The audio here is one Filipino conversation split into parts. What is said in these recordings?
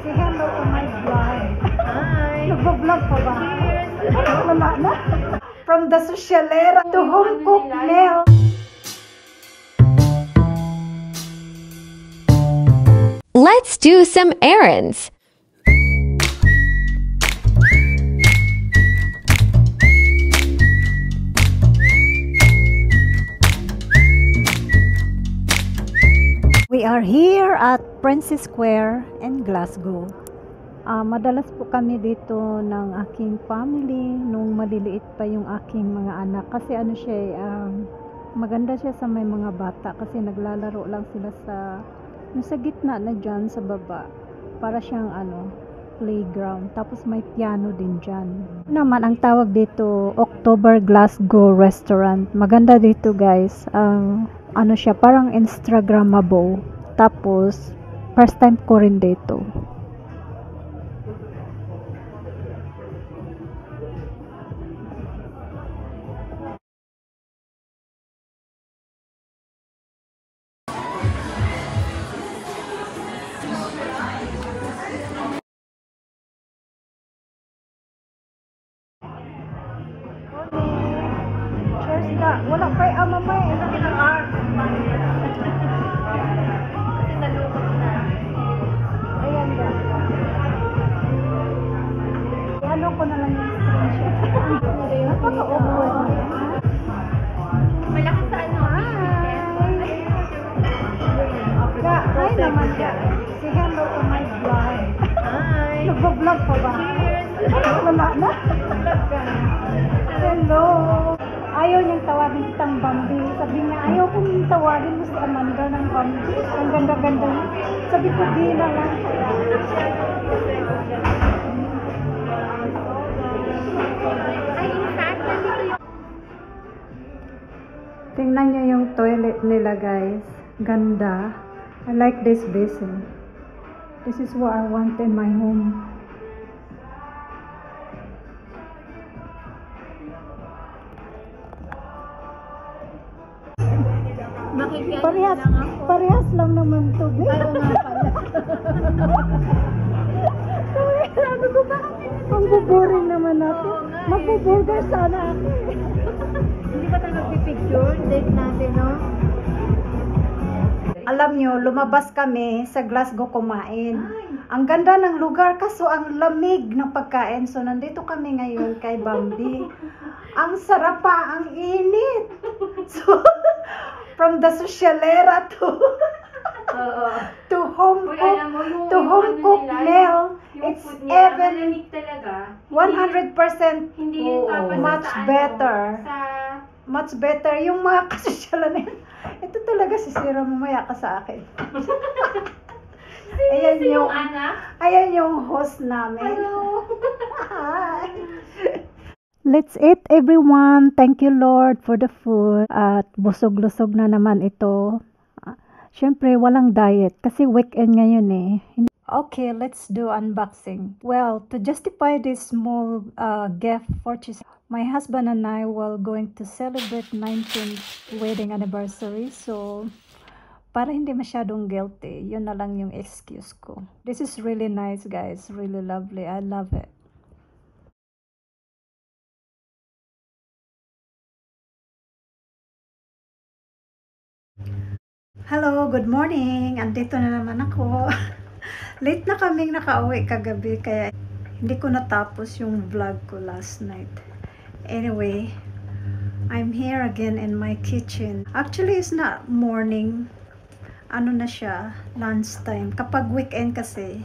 Say hello to my vlog. Hi! Nagbo-vlog pa ba? Cheers! Wala na. From the socialera to home cooked meal. Let's do some errands. We are here at Princess Square in Glasgow. Madalas po kami dito ng aking family nung maliliit pa yung aking mga anak. Kasi ano siya, maganda siya sa may mga bata kasi naglalaro lang sila sa gitna na dyan sa baba. Para siyang playground. Tapos may piano din dyan. Naman ang tawag dito, October Glasgow Restaurant. Maganda dito guys. Ano siya, parang Instagrammable. Tapos, first time ko rin dito. Cheers na. Wala kay mamay. Kasi nalukot na. Ayan ba? Ano ko na lang yung screenshot. Napaka-awkward niya. Malaki sa ano? Hi naman siya. Say hello to my vlog. Hi! Nagbo-vlog pa ba? Cheers! Wala na. Hello. Ayaw niyang tawagin kitang Bambi. Sabi niya, ayaw kong tawagin mo si Amanda ng Bambi. Ang ganda-ganda niya. Sabi ko, di na lang. Ay, in fact, nandito yung... Tingnan niyo yung toilet nila, guys. Ganda. I like this basin. This is what I want in my home. Makikiano Parehas, lang ako. parehas lang naman to, babe. Ayaw nga pala. Sabi ko ba? Ang buboring naman natin. Oo nga eh. Magbuburger sana ako. Hindi ba tayo magpipicture? Date natin, no? Alam nyo, lumabas kami sa Glasgow kumain. Ang ganda ng lugar kaso ang lamig ng pagkain. So nandito kami ngayon kay Bambi. Ang sarap pa, ang init. So from the socialera Oo. to home Uy, cook alam mo, yung home cooked meal. yung It's food nila, even malamig talaga. 100% Hindi yun Oo. tapos Much sa better. Sa... much better yung mga kasosyalan na yun. Ito talaga si Sira, mamaya ka sa akin. Ayan yung anak. Ayan yung host namin. Hello. Hi. Let's eat everyone. Thank you Lord for the food. At busog-lusog na naman ito. Siyempre walang diet kasi weekend ngayon eh. Okay, let's do unboxing. Well, to justify this small gift purchase, my husband and I will going to celebrate 19th wedding anniversary. So, para hindi masyadong guilty, yun na lang yung excuse ko. This is really nice, guys. Really lovely. I love it. Hello, good morning. Andito na naman ako. Late na kaming nakauwi kagabi kaya hindi ko natapos yung vlog ko last night. Anyway, I'm here again in my kitchen. Actually, it's not morning. Ano na siya, lunchtime. Kapag weekend kasi,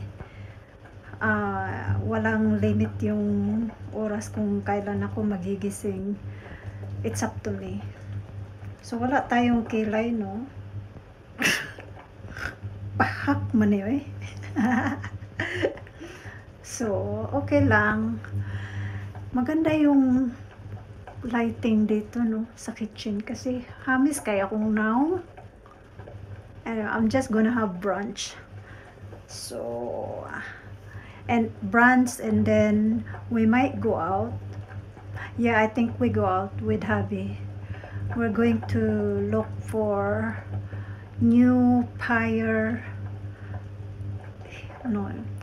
walang limit yung oras kung kailan ako magigising. It's up to me. So, wala tayong kilay, no? Pahak man eh. So, okay lang. Maganda yung lighting dito, no? Sa kitchen. Kasi, hamis kaya kung now. I'm just gonna have brunch. So, and brunch and then we might go out. Yeah, I think we go out with hubby. We're going to look for new pyre, no,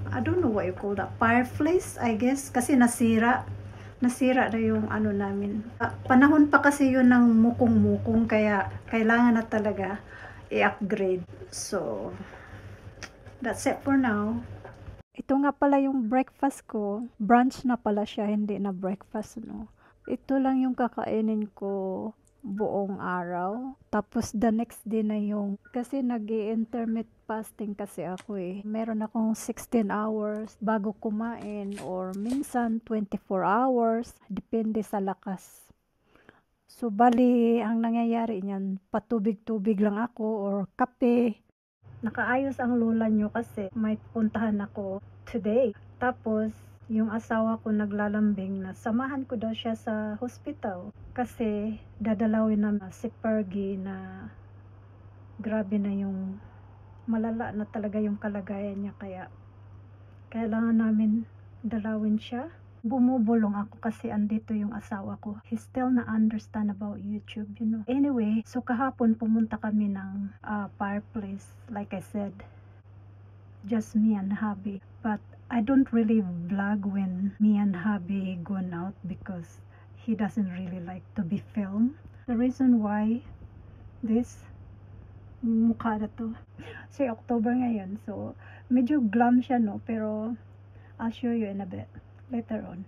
I don't know what you call that, fireplace, I guess, kasi nasira na yung ano namin. Panahon pa kasi yun ng mukong-mukong, kaya kailangan na talaga i-upgrade. So, that's it for now. Ito nga pala yung breakfast ko. Brunch na pala siya, hindi na breakfast, no? Ito lang yung kakainin ko buong araw. Tapos the next day na yung, kasi nag-i-intermittent fasting kasi ako eh. Meron akong 16 hours bago kumain, or minsan 24 hours. Depende sa lakas. So bali, ang nangyayari niyan, patubig-tubig lang ako or kape. Nakaayos ang lola nyo kasi may puntahan ako today. Tapos, yung asawa ko naglalambing na samahan ko daw siya sa hospital kasi dadalawin na si Fergie na grabe na yung malala na talaga yung kalagayan niya, kaya kailangan namin dalawin siya. Bumubulong ako kasi andito yung asawa ko. He still na understand about YouTube, you know. Anyway, so kahapon pumunta kami ng fireplace, like I said, just me and hubby. But I don't really vlog when me and hubby gone out because he doesn't really like to be filmed. The reason why this mukha na to, kasi October ngayon, so medyo glam siya, no, pero I'll show you in a bit later on.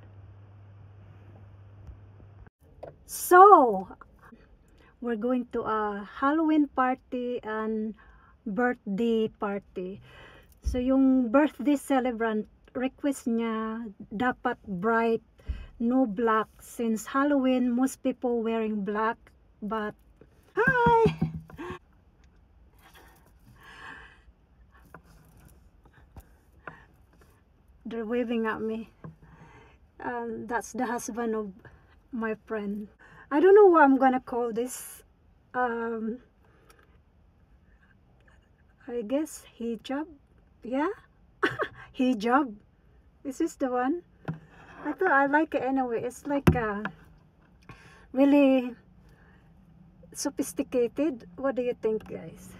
So we're going to a Halloween party and birthday party. So yung birthday celebrant, request niya dapat bright, no black, since Halloween most people wearing black. But hi, they're waving at me. That's the husband of my friend. I don't know what I'm gonna call this. I guess hijab. Yeah, hijab. Is this the one? I thought I like it anyway. It's like really sophisticated. What do you think, guys?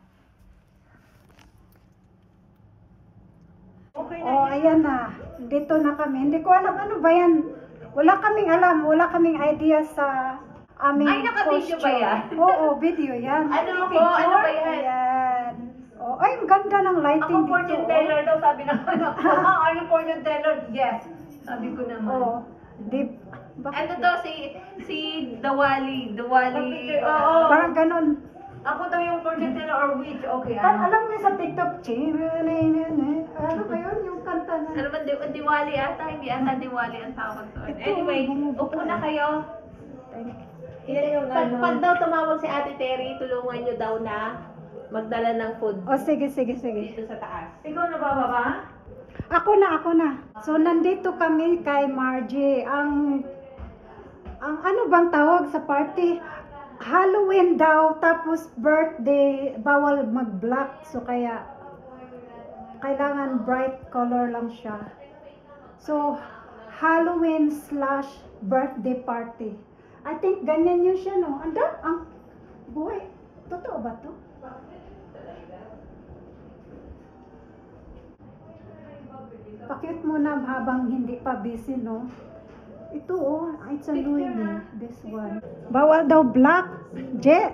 Okay na Oh, ayan na. Dito na kami. Hindi ko alam ano ba yan. Wala kaming alam. Wala kaming idea sa aming Ay, naka-video ba costume. yan? Oo, video yan. Ano po? Ano ba yan? Ayan. Oh, ay, ang ganda ng lighting Ako fortune dito. teller daw, sabi ng ano. Are you fortune teller? Yes. Sabi ko naman. Oh, di, Ano to, si Dawali. Oo. parang ganun. Ako daw yung fortune teller or witch. Okay, Alam mo sa TikTok, ano ba yun? Yung kanta na. Ano ba, Diwali ata? Hindi ata Diwali ang tawag doon. Anyway, upo na kayo. Yan yung Pag daw tumawag si Ate Terry, tulungan nyo daw na magdala ng food Oh, sige. dito sa taas. Ikaw na bababa? Ako na. So, nandito kami kay Margie. Ang ano bang tawag sa party? Halloween daw, tapos birthday, bawal mag-black. So, kaya, kailangan bright color lang siya. So, Halloween / birthday party. I think ganyan yun siya, no? Ang buhay. Totoo ba to? Pakit muna habang hindi pa busy, no? Ito, oh, it's a Louis V, this one. Bawal daw black, Jet.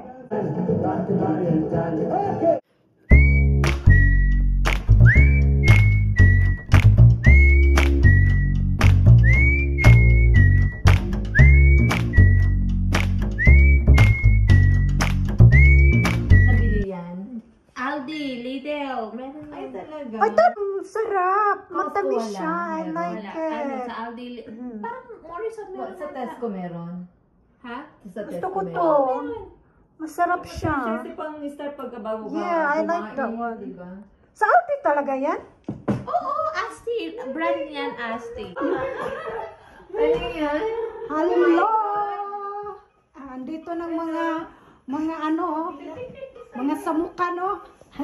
Nabili yan. Aldi, Lidl, meron yan. Ay, talaga? Ay, sarap. Matamis Costco siya. I wala. like Ano, it. sa Aldi, parang Morrison meron. Sa Tesco meron. Ha? Sa Gusto Tesco ko meron. to. Masarap siya. Kasi pang start pagkabago ka Yeah, I like kumain, that one. Diba? Sa Aldi talaga yan? Oo, Asti. Brand yan, Asti. Ano yan? Hello! Andito ng mga ano, oh. Mga samukan, oh.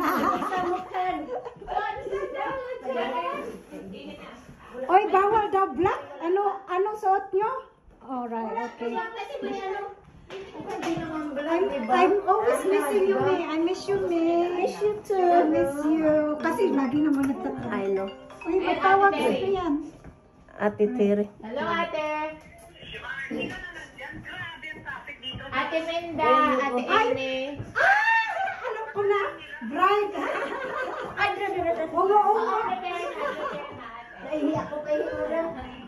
Oy, bawal daw black. Ano suot nyo? Alright, okay. I'm always missing you, May. I miss you, May. Miss you too. I miss you. Kasi lagi naman nagtatry. I know. Uy, matawag ito yan. Ate Tere. Hello, ate. Ate Menda, ate Ene. Alam ko na. Bride. Oo. Nahihiya ako kayo na.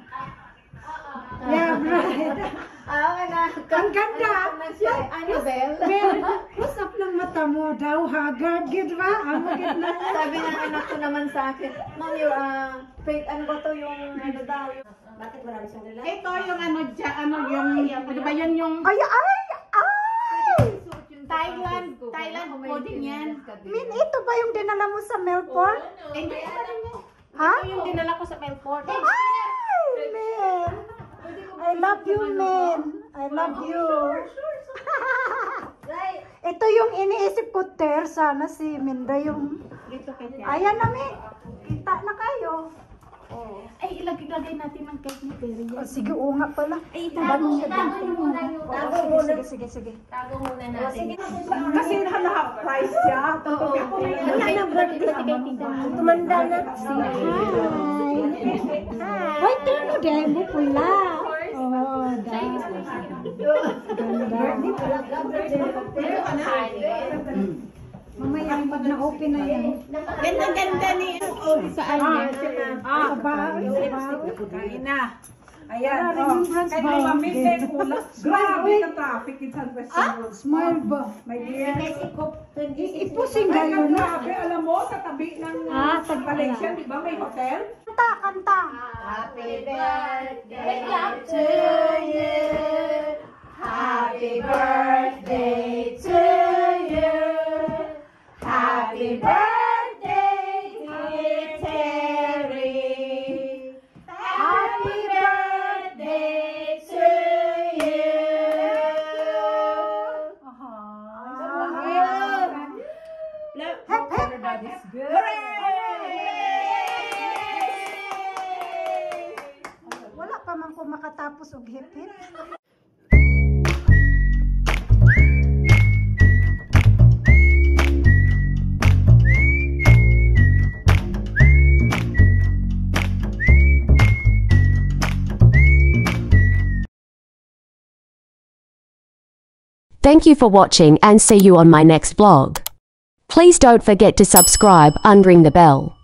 Yeah, bride. Ang ganda. Ano, Bel? Well, close up ng mata mo daw, haggard, gid ba? Ang magit na yan. Sabi ng anak ko naman sa akin, Mom, your, ano ba to yung, ano daw, yung, Bakit marami siyang lalaki? Ito yung ano dyan, ano ba yan yung Ay! Thailand coding yan. Min, ito ba yung dinala mo sa Melbourne? Hindi pa rin yan. Ha? Ito yung dinala ko sa Melbourne. Ay, man. I love you, man. I love you. Ito yung iniisip ko, Ter. Sana si Minda yung... Dito kay Ayan na, Min. Kita na kayo. Ay, ilagay natin ng cake ni Terry. Oh, sige, oo nga pala. Ay, Tago muna yung... Sige. Tago muna natin. kasi naka-price siya. Oo. Wala na birthday kay Tita. Tumanda na. Why, turn mo dahil mo pula. Oh, dahil. Mamaya, pag na-open na yan. Ganda-ganda ni saan yan? Sa bahay. Kain na. Ayan, Remembrance kay ba? Mami, kay Kulas. Grabe ka traffic in San Francisco. Smile ba? My dear. Ipusing gayo na. Grabe, alam mo, sa tabi ng Valencia, di ba may hotel? Kanta. Happy birthday to you. Happy birthday to you. Happy birthday, dear Terry. Happy birthday to you. Hep, hep. Wala pa man ko makatapos og hip-hip. Thank you for watching and see you on my next vlog. Please don't forget to subscribe and ring the bell.